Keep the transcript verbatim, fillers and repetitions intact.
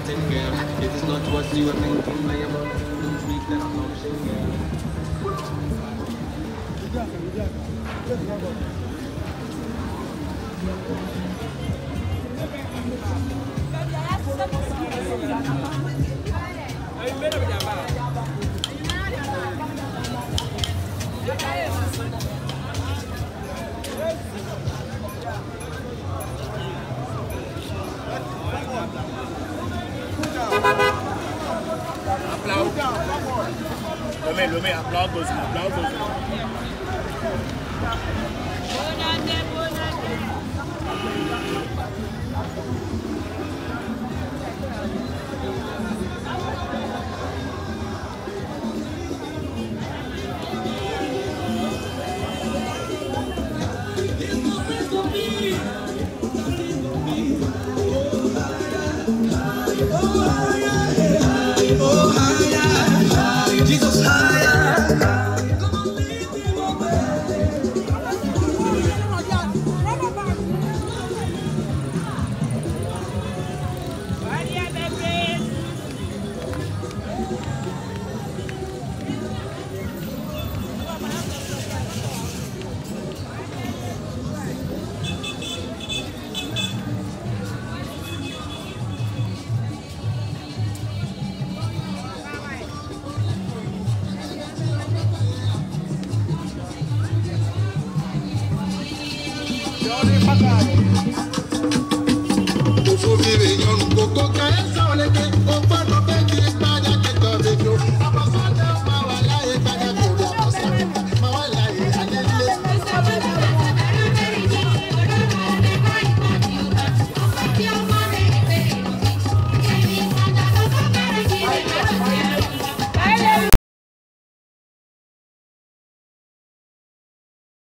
It is not what you are thinking, I am on the week that I'm not singing. Lo me aplausos, aplausos. Kò fún mi rè yan kókó ká ẹ sọ̀rọ̀ lẹ́kẹ̀ẹ́ ó gbọ́dọ̀.